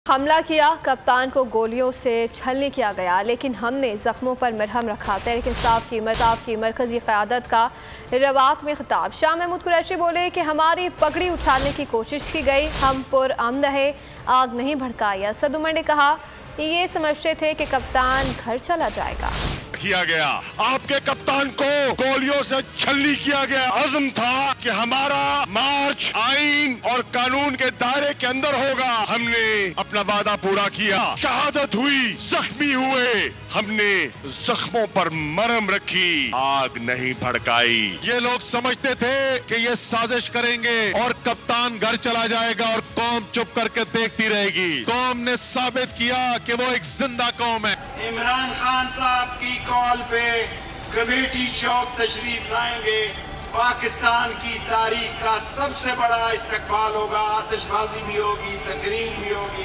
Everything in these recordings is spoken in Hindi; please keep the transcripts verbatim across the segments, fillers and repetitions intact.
हमला किया, कप्तान को गोलियों से छलनी किया गया, लेकिन हमने जख्मों पर मरहम रखा। तहरीक इंसाफ की इंसाफ की मरकजी क़यादत का रवात में खिताब। शाह महमूद कुरैशी बोले कि हमारी पगड़ी उछालने की कोशिश की गई, हम पुरअमन रहे, आग नहीं भड़काई। असद उमर ने कहा कि ये समझते थे कि कप्तान घर चला जाएगा। किया गया, आपके कप्तान को गोलियों से छलनी किया गया। अज़्म था कि हमारा मार्च आईन और कानून के दायरे के अंदर होगा। हमने अपना वादा पूरा किया, शहादत हुई, जख्मी हुए, हमने जख्मों पर मरहम रखी, आग नहीं भड़काई। ये लोग समझते थे कि ये साजिश करेंगे और कप्तान घर चला जाएगा और कौम चुप करके देखती रहेगी। कौम ने साबित किया कि वो एक जिंदा कौम है। इमरान खान साहब की कॉल पे कमेटी चौक तशरीफ लाएंगे। पाकिस्तान की तारीख का सबसे बड़ा इस्तकबाल होगा, आतिशबाजी भी होगी, तकरीर भी होगी।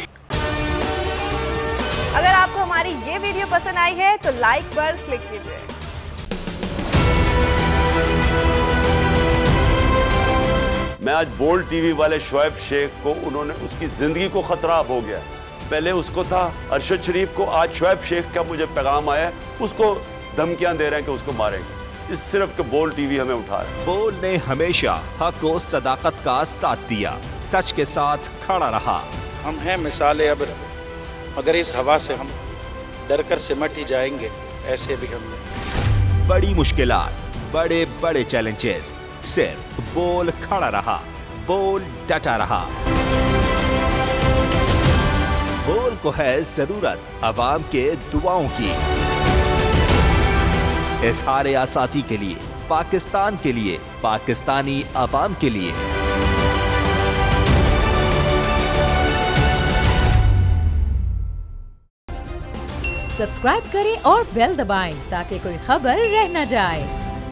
अगर आपको हमारी ये वीडियो पसंद आई है तो लाइक पर क्लिक कीजिए। मैं आज बोल्ड टीवी वाले शोएब शेख को, उन्होंने उसकी जिंदगी को खतरा अब हो गया। पहले उसको था अरशद शरीफ को, आज शोएब शेख का मुझे पैगाम आया, उसको धमकियां दे रहे हैं कि उसको मारेंगे। इस सिर्फ के बोल्ड टीवी हमें उठा रहा है। बोल्ड ने हमेशा हक और सदाकत का साथ दिया, सच के साथ खड़ा रहा। हम हैं मिसाले अब, मगर इस हवा से हम डर कर सिमट ही जाएंगे, ऐसे भी हमने। बड़ी मुश्किलात, बड़े बड़े चैलेंजेस, सिर्फ बोल खड़ा रहा, बोल डटा रहा। बोल को है जरूरत अवाम के दुआओं की। इजहार आसाती के लिए, पाकिस्तान के लिए, पाकिस्तानी अवाम के लिए। सब्सक्राइब करें और बेल दबाएं ताकि कोई खबर रह न जाए।